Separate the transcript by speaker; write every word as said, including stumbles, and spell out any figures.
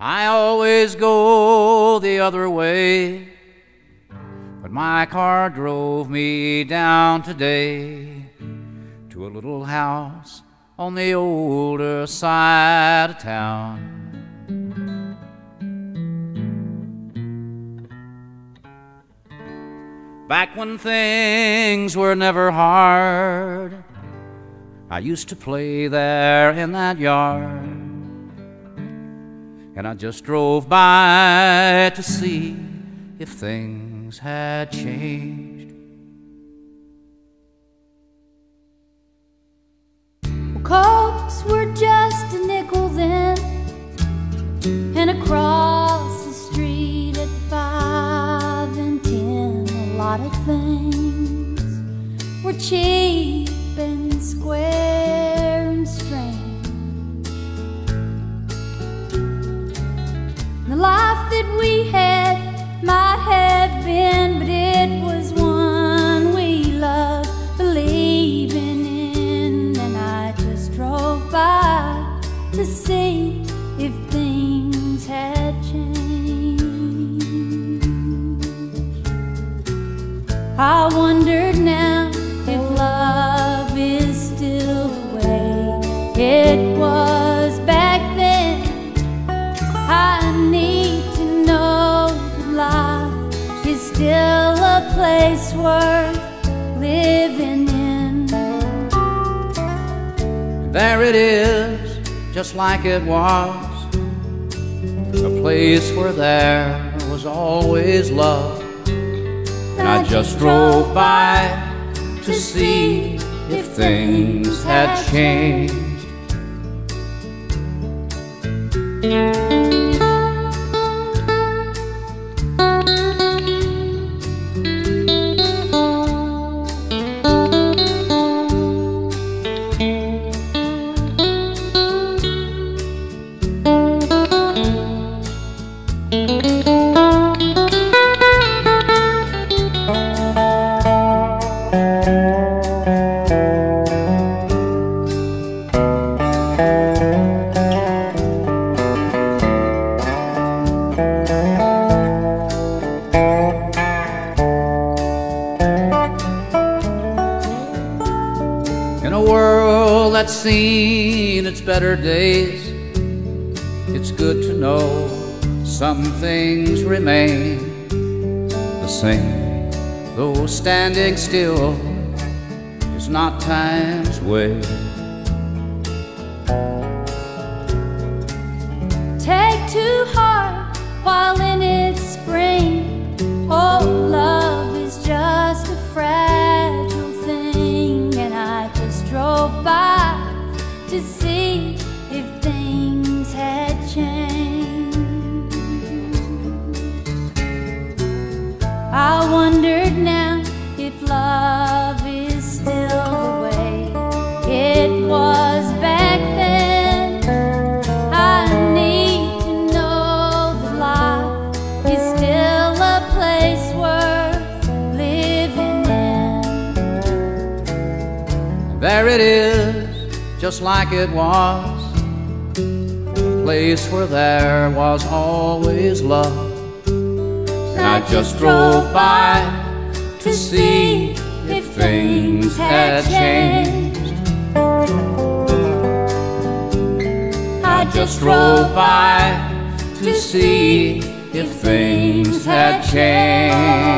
Speaker 1: I always go the other way, but my car drove me down today to a little house on the older side of town. Back when things were never hard, I used to play there in that yard, and I just drove by to see if things had changed.
Speaker 2: Well, Cokes were just a nickel then, and across the street at five and ten, a lot of things were cheap and square and strange. The life that we had might have been, but it was one we loved believing in. And I just drove by to see if things had changed. I wondered now if love is still the way it was back then. I need to know that life is still a place worth living in.
Speaker 1: There it is, just like it was, a place where there was always love. And I just drove by to see if things had changed. In a world that's seen its better days, it's good to know some things remain the same, though standing still is not time's way.
Speaker 2: Take to heart while in its spring, oh, love is just a fragile thing. And I just drove by to see if things had changed. I wondered now if love is still the way it was back then. I need to know that life is still a place worth living in.
Speaker 1: There it is, just like it was, a place where there was always love. And I just drove by to see if things had changed. I just drove by to see if things had changed.